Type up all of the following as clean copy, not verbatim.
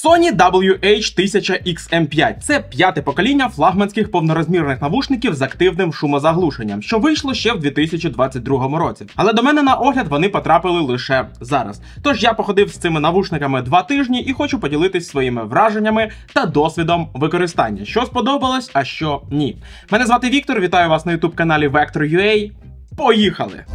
Sony WH-1000XM5 – це п'яте покоління флагманських повнорозмірних навушників з активним шумозаглушенням, що вийшло ще в 2022 році. Але до мене на огляд вони потрапили лише зараз. Тож я походив з цими навушниками 2 тижні і хочу поділитись своїми враженнями та досвідом використання. Що сподобалось, а що ні. Мене звати Віктор, вітаю вас на YouTube каналі Vector.ua. Поїхали!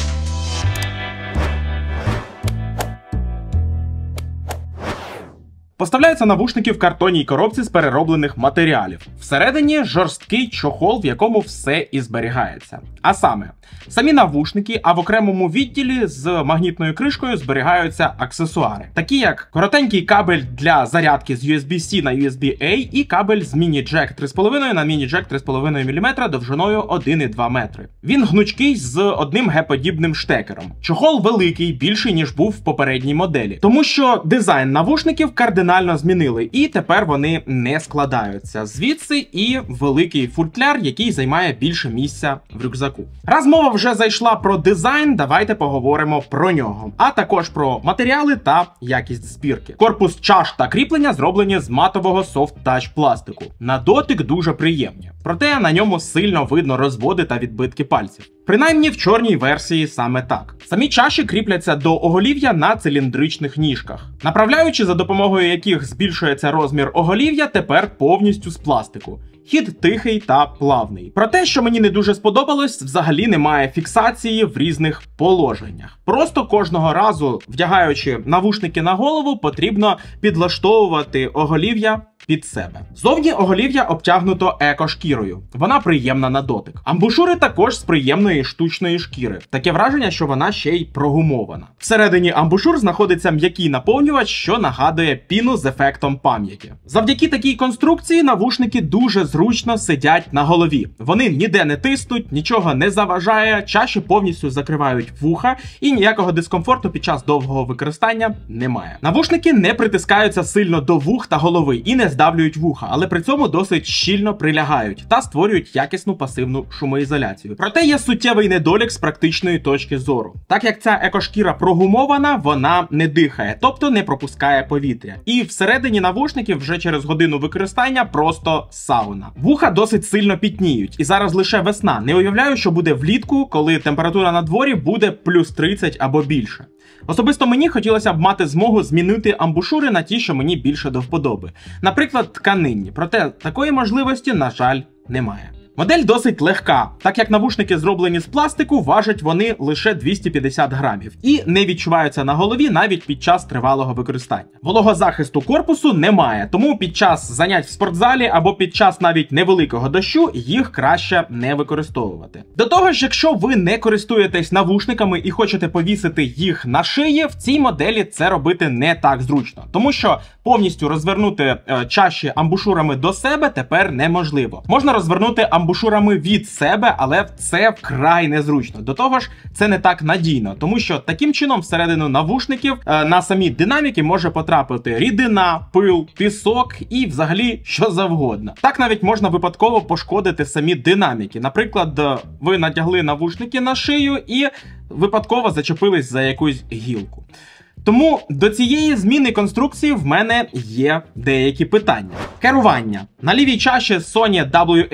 Поставляються навушники в картонній коробці з перероблених матеріалів. Всередині жорсткий чохол, в якому все і зберігається. А саме, самі навушники, а в окремому відділі з магнітною кришкою зберігаються аксесуари. Такі як коротенький кабель для зарядки з USB-C на USB-A і кабель з міні-джек 3,5 на міні-джек 3,5 мм довжиною 1,2 метри. Він гнучкий з одним Г-подібним штекером. Чохол великий, більший ніж був в попередній моделі. Тому що дизайн навушників кардинально змінили, і тепер вони не складаються. Звідси і великий футляр, який займає більше місця в рюкзаку. Раз мова вже зайшла про дизайн, давайте поговоримо про нього. А також про матеріали та якість збірки. Корпус чаш та кріплення зроблені з матового софт-тач пластику. На дотик дуже приємні. Проте на ньому сильно видно розводи та відбитки пальців. Принаймні в чорній версії саме так. Самі чаші кріпляться до оголів'я на циліндричних ніжках. Направляючи, за допомогою яких збільшується розмір оголів'я, тепер повністю з пластику. Хід тихий та плавний. Про те, що мені не дуже сподобалось, взагалі немає фіксації в різних положеннях. Просто кожного разу, вдягаючи навушники на голову, потрібно підлаштовувати оголів'я під себе. Зовні оголів'я обтягнуто еко-шкірою. Вона приємна на дотик. Амбушури також з приємної штучної шкіри. Таке враження, що вона ще й прогумована. Всередині амбушур знаходиться м'який наповнювач, що нагадує піну з ефектом пам'яті. Завдяки такій конструкції навушники дуже зручно сидять на голові. Вони ніде не тиснуть, нічого не заважає, чаші повністю закривають вуха і ніякого дискомфорту під час довгого використання немає. Навушники не притискаються сильно до вух та голови і не здавлюють вуха, але при цьому досить щільно прилягають та створюють якісну пасивну шумоізоляцію. Проте є суттєвий недолік з практичної точки зору. Так як ця екошкіра прогумована, вона не дихає, тобто не пропускає повітря. І всередині навушників вже через годину використання просто сауна. Вуха досить сильно пітніють, і зараз лише весна. Не уявляю, що буде влітку, коли температура на дворі буде плюс 30 або більше. Особисто мені хотілося б мати змогу змінити амбушури на ті, що мені більше до вподоби. Наприклад, тканинні. Проте такої можливості, на жаль, немає. Модель досить легка, так як навушники зроблені з пластику, важать вони лише 250 грамів і не відчуваються на голові навіть під час тривалого використання. Вологозахисту корпусу немає, тому під час занять в спортзалі або під час навіть невеликого дощу їх краще не використовувати. До того ж, якщо ви не користуєтесь навушниками і хочете повісити їх на шиї, в цій моделі це робити не так зручно, тому що повністю розвернути чаші амбушурами до себе тепер неможливо. Можна розвернути амбушурами від себе, але це вкрай незручно. До того ж, це не так надійно, тому що таким чином всередину навушників на самі динаміки може потрапити рідина, пил, пісок і взагалі що завгодно. Так навіть можна випадково пошкодити самі динаміки. Наприклад, ви натягли навушники на шию і випадково зачепились за якусь гілку. Тому до цієї зміни конструкції в мене є деякі питання. Керування. На лівій чаші Sony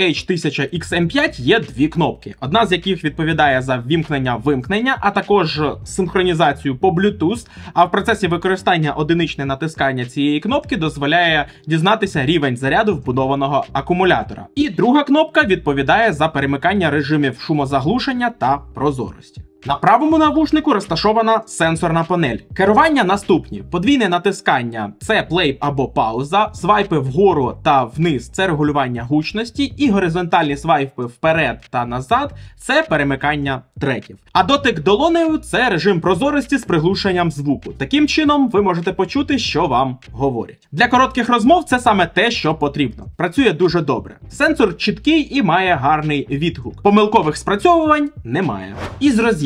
WH-1000XM5 є 2 кнопки, одна з яких відповідає за ввімкнення-вимкнення, а також синхронізацію по Bluetooth, а в процесі використання одиничне натискання цієї кнопки дозволяє дізнатися рівень заряду вбудованого акумулятора. І друга кнопка відповідає за перемикання режимів шумозаглушення та прозорості. На правому навушнику розташована сенсорна панель. Керування наступні. Подвійне натискання – це плей або пауза, свайпи вгору та вниз – це регулювання гучності, і горизонтальні свайпи вперед та назад – це перемикання треків. А дотик долонею – це режим прозорості з приглушенням звуку. Таким чином ви можете почути, що вам говорять. Для коротких розмов це саме те, що потрібно. Працює дуже добре. Сенсор чіткий і має гарний відгук. Помилкових спрацьовувань немає. Із роз'ємів.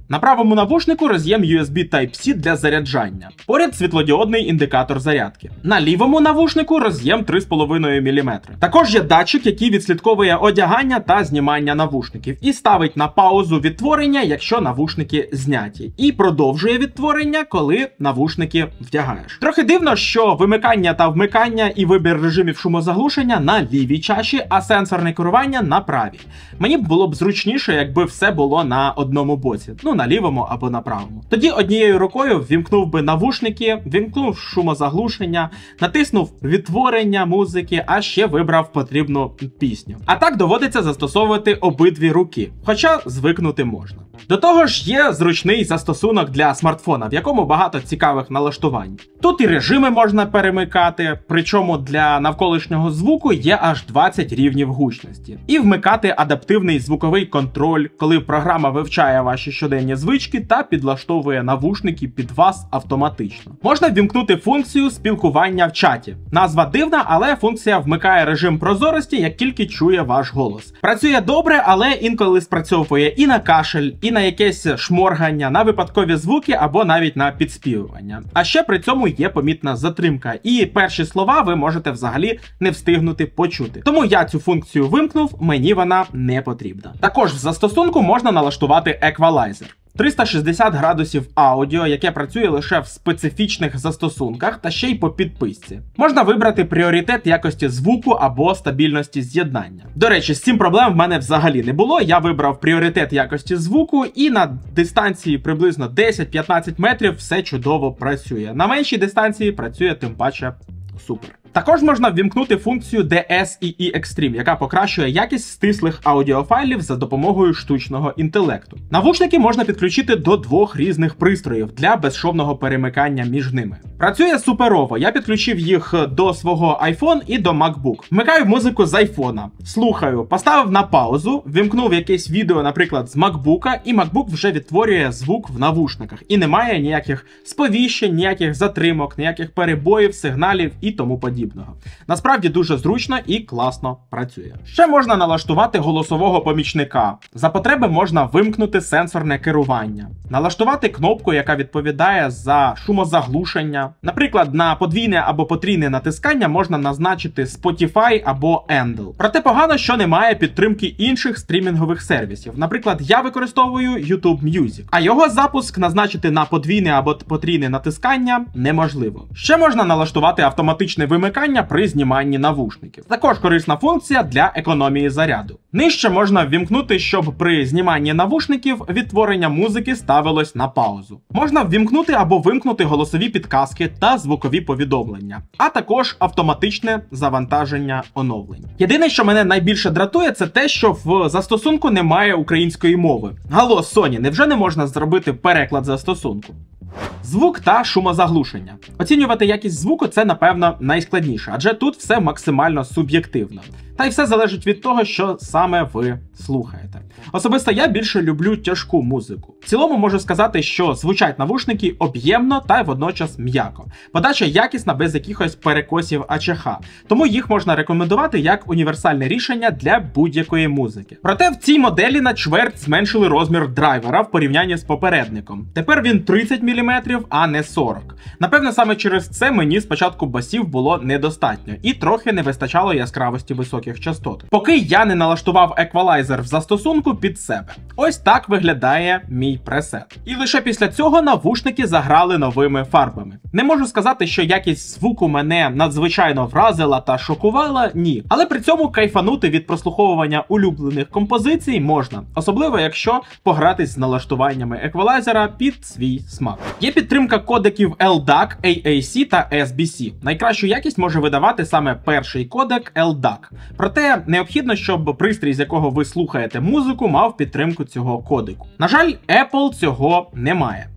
На правому навушнику роз'єм USB Type-C для заряджання. Поряд світлодіодний індикатор зарядки. На лівому навушнику роз'єм 3,5 мм. Також є датчик, який відслідковує одягання та знімання навушників і ставить на паузу відтворення, якщо навушники зняті, і продовжує відтворення, коли навушники вдягаєш. Трохи дивно, що вимикання та вмикання і вибір режимів шумозаглушення на лівій чаші, а сенсорне керування на правій. Мені було б зручніше, якби все було на одному боці, ну на лівому або на правому. Тоді однією рукою ввімкнув би навушники, ввімкнув шумозаглушення, натиснув відтворення музики, а ще вибрав потрібну пісню. А так доводиться застосовувати обидві руки, хоча звикнути можна. До того ж є зручний застосунок для смартфона, в якому багато цікавих налаштувань. Тут і режими можна перемикати, причому для навколишнього звуку є аж 20 рівнів гучності. І вмикати адаптивний звуковий контроль, коли програма вивчає ваші щоденні звички та підлаштовує навушники під вас автоматично. Можна ввімкнути функцію спілкування в чаті. Назва дивна, але функція вмикає режим прозорості, як тільки чує ваш голос. Працює добре, але інколи спрацьовує і на кашель, і на якесь шморгання, на випадкові звуки або навіть на підспівування. А ще при цьому є помітна затримка, і перші слова ви можете взагалі не встигнути почути. Тому я цю функцію вимкнув, мені вона не потрібна. Також в застосунку можна налаштувати еквалайзер. 360 градусів аудіо, яке працює лише в специфічних застосунках та ще й по підписці. Можна вибрати пріоритет якості звуку або стабільності з'єднання. До речі, з цим проблем в мене взагалі не було. Я вибрав пріоритет якості звуку і на дистанції приблизно 10-15 метрів все чудово працює. На меншій дистанції працює тим паче супер. Також можна ввімкнути функцію DSEE Extreme, яка покращує якість стислих аудіофайлів за допомогою штучного інтелекту. Навушники можна підключити до двох різних пристроїв для безшовного перемикання між ними. Працює суперово, я підключив їх до свого iPhone і до MacBook. Вмикаю музику з iPhone, слухаю, поставив на паузу, ввімкнув якесь відео, наприклад, з MacBook, і MacBook вже відтворює звук в навушниках. І немає ніяких сповіщень, ніяких затримок, ніяких перебоїв, сигналів і тому подібне. Насправді дуже зручно і класно працює. Ще можна налаштувати голосового помічника. За потреби можна вимкнути сенсорне керування. Налаштувати кнопку, яка відповідає за шумозаглушення. Наприклад, на подвійне або потрійне натискання можна назначити Spotify або Endel. Проте погано, що немає підтримки інших стрімінгових сервісів. Наприклад, я використовую YouTube Music, а його запуск назначити на подвійне або потрійне натискання неможливо. Ще можна налаштувати автоматичне вимикання при зніманні навушників. Також корисна функція для економії заряду. Нижче можна ввімкнути, щоб при зніманні навушників відтворення музики ставилось на паузу. Можна ввімкнути або вимкнути голосові підказки та звукові повідомлення, а також автоматичне завантаження оновлень. Єдине, що мене найбільше дратує, це те, що в застосунку немає української мови. Алло, Sony, невже не можна зробити переклад застосунку? Звук та шумозаглушення. Оцінювати якість звуку – це, напевно, найскладніше, адже тут все максимально суб'єктивно. Та й все залежить від того, що саме ви слухаєте. Особисто я більше люблю тяжку музику. В цілому можу сказати, що звучать навушники об'ємно та водночас м'яко. Подача якісна, без якихось перекосів АЧХ. Тому їх можна рекомендувати як універсальне рішення для будь-якої музики. Проте в цій моделі на чверть зменшили розмір драйвера в порівнянні з попередником. Тепер він 30 мм, а не 40. Напевне, саме через це мені спочатку басів було недостатньо і трохи не вистачало яскравості високих частот. Поки я не налаштував еквалайзер в застосунку під себе. Ось так виглядає мій пресет. І лише після цього навушники заграли новими фарбами. Не можу сказати, що якість звуку мене надзвичайно вразила та шокувала, ні. Але при цьому кайфанути від прослуховування улюблених композицій можна. Особливо, якщо погратись з налаштуваннями еквалайзера під свій смак. Є підтримка кодеків LDAC, AAC та SBC. Найкращу якість може видавати саме перший кодек LDAC. Проте необхідно, щоб пристрій, з якого ви слухаєте музику, мав підтримку цього кодеку. На жаль, Apple цього не має.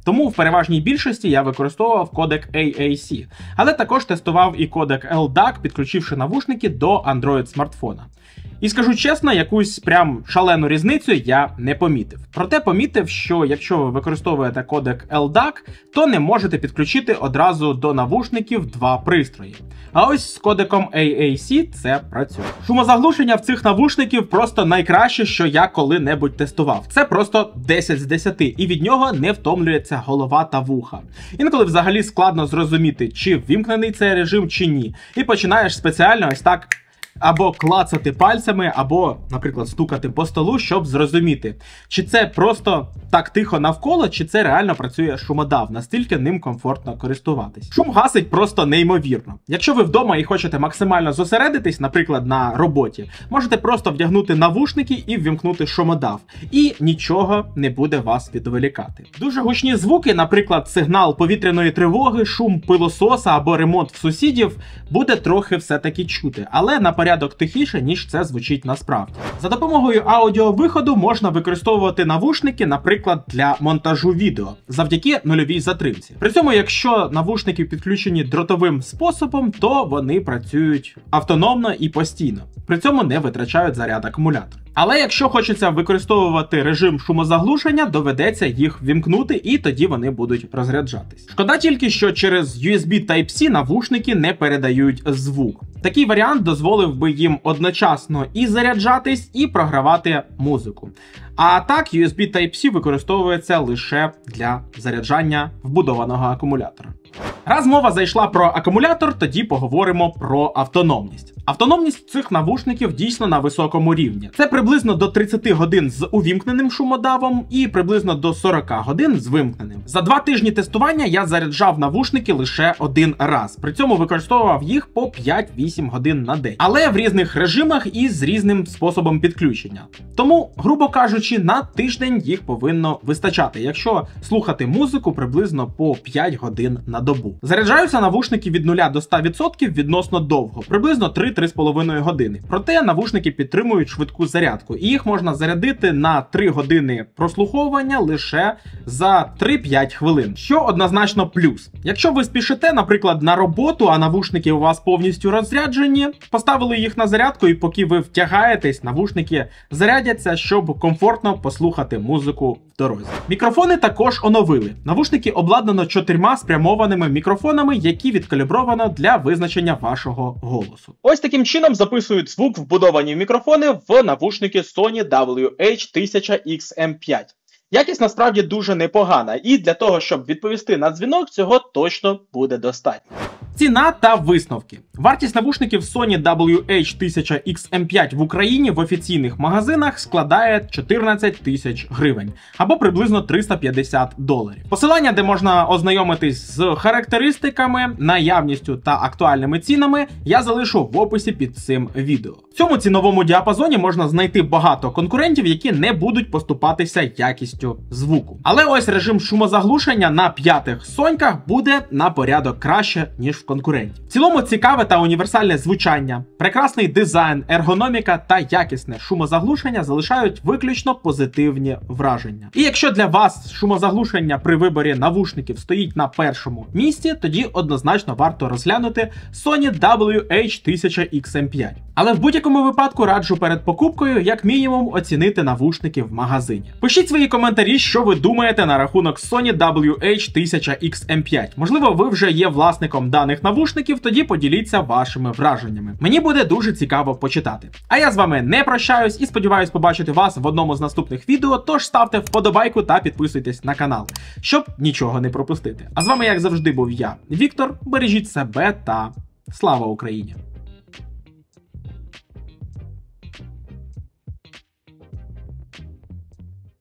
Тому в переважній більшості я використовував кодек AAC, але також тестував і кодек LDAC, підключивши навушники до Android смартфона. І скажу чесно, якусь прям шалену різницю я не помітив. Проте помітив, що якщо ви використовуєте кодек LDAC, то не можете підключити одразу до навушників два пристрої. А ось з кодеком AAC це працює. Шумозаглушення в цих навушників просто найкраще, що я коли-небудь тестував. Це просто 10 з 10, і від нього не втомлюється голова та вуха. Інколи взагалі складно зрозуміти, чи ввімкнений цей режим, чи ні. І починаєш спеціально ось так або клацати пальцями, або, наприклад, стукати по столу, щоб зрозуміти, чи це просто так тихо навколо, чи це реально працює шумодав, настільки ним комфортно користуватись. Шум гасить просто неймовірно. Якщо ви вдома і хочете максимально зосередитись, наприклад, на роботі, можете просто вдягнути навушники і ввімкнути шумодав, і нічого не буде вас відволікати. Дуже гучні звуки, наприклад, сигнал повітряної тривоги, шум пилососа або ремонт в сусідів, буде трохи все-таки чути, але на порядок тихіше, ніж це звучить насправді. За допомогою аудіовиходу можна використовувати навушники, наприклад, для монтажу відео, завдяки нульовій затримці. При цьому, якщо навушники підключені дротовим способом, то вони працюють автономно і постійно. При цьому не витрачають заряд акумулятора. Але якщо хочеться використовувати режим шумозаглушення, доведеться їх вімкнути, і тоді вони будуть розряджатись. Шкода тільки, що через USB Type-C навушники не передають звук. Такий варіант дозволив би їм одночасно і заряджатись, і програвати музику. А так, USB Type-C використовується лише для заряджання вбудованого акумулятора. Раз мова зайшла про акумулятор, тоді поговоримо про автономність. Автономність цих навушників дійсно на високому рівні. Це приблизно до 30 годин з увімкненим шумодавом і приблизно до 40 годин з вимкненим. За 2 тижні тестування я заряджав навушники лише один раз. При цьому використовував їх по 5-8 годин на день. Але в різних режимах і з різним способом підключення. Тому, грубо кажучи, на тиждень їх повинно вистачати, якщо слухати музику приблизно по 5 годин на добу. Заряджаються навушники від 0 до 100% відносно довго, приблизно 3-3,5 години. Проте навушники підтримують швидку зарядку, і їх можна зарядити на 3 години прослуховування лише за 3-5 хвилин, що однозначно плюс. Якщо ви спішите, наприклад, на роботу, а навушники у вас повністю розряджені, поставили їх на зарядку, і поки ви втягаєтесь, навушники зарядяться, щоб комфортно послухати музику в дорозі. Мікрофони також оновили. Навушники обладнано 4 спрямованими мікрофонами, які відкалібровано для визначення вашого голосу. Ось таким чином записують звук вбудовані в мікрофони в навушники Sony WH-1000XM5. Якість насправді дуже непогана, і для того, щоб відповісти на дзвінок, цього точно буде достатньо. Ціна та висновки. Вартість навушників Sony WH-1000XM5 в Україні в офіційних магазинах складає 14 тисяч гривень, або приблизно $350. Посилання, де можна ознайомитись з характеристиками, наявністю та актуальними цінами, я залишу в описі під цим відео. В цьому ціновому діапазоні можна знайти багато конкурентів, які не будуть поступатися якістю звуку. Але ось режим шумозаглушення на 5-х соньках буде на порядок краще, ніж в конкурентів. В цілому цікаве та універсальне звучання, прекрасний дизайн, ергономіка та якісне шумозаглушення залишають виключно позитивні враження. І якщо для вас шумозаглушення при виборі навушників стоїть на першому місці, тоді однозначно варто розглянути Sony WH-1000XM5. Але в будь-якому випадку раджу перед покупкою як мінімум оцінити навушники в магазині. Пишіть свої коментарі, що ви думаєте на рахунок Sony WH-1000XM5. Можливо, ви вже є власником даних навушників, тоді поділіться вашими враженнями. Мені буде дуже цікаво почитати. А я з вами не прощаюсь і сподіваюсь побачити вас в одному з наступних відео, тож ставте вподобайку та підписуйтесь на канал, щоб нічого не пропустити. А з вами, як завжди, був я, Віктор. Бережіть себе та слава Україні!